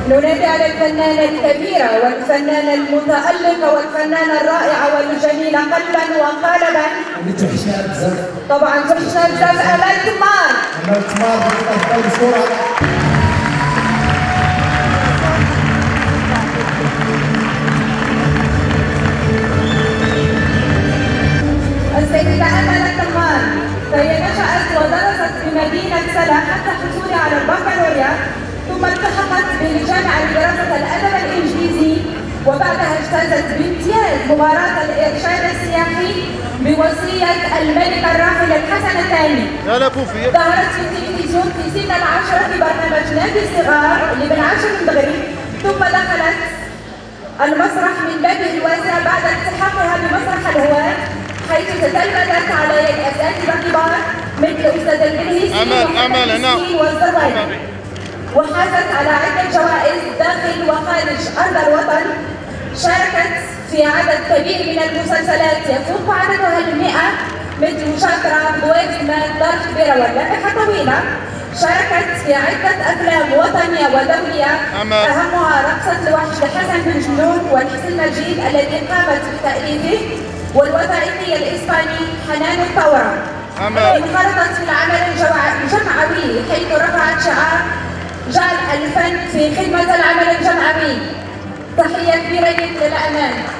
ننادي على الفنانة الكبيرة والفنانة المتألقة والفنانة الرائعة والجميلة قلبا وقالبا. وتحشنا بزاف. طبعا تحشنا بزاف أمال تمار. أمال تمار بتقدر بسرعة. السيدة أمال تمار فهي نشأت ودرست في مدينة سلا حتى حصولها على البكالوريا، ثم التحقت بالجامعة لدراسة الأدب الإنجليزي، وبعدها اجتازت بامتياز مباراة الإرشاد السياحي بوصية الملك الراحل الحسن الثاني. ظهرت في التلفزيون في سن العاشرة في برنامج نادي الصغار لابن عاشر المغرب، ثم دخلت المسرح من بابه الواسع بعد التحاقها بمسرح الهواة، حيث تتلمذت على يد أساتذة كبار مثل أستاذ البلهيسي والزوايا، وحازت على عدة جوائز داخل وخارج أرض الوطن. شاركت في عدد كبير من المسلسلات يفوق عددها 100 مثل شاطرة، بويزمان، دار كبيرة واللائحة طويلة. شاركت في عدة أفلام وطنية ودولية أهمها رقصة الوحش لحسن بن جنون والحسن مجيد الذي قامت بتأليفه، والوثائقي الإسباني حنان الثورة. انخرطت في العمل الجمعوي حيث رفعت شعار جعل الفن في خدمة العمل الجمعوي. تحية كبيرة للأمان.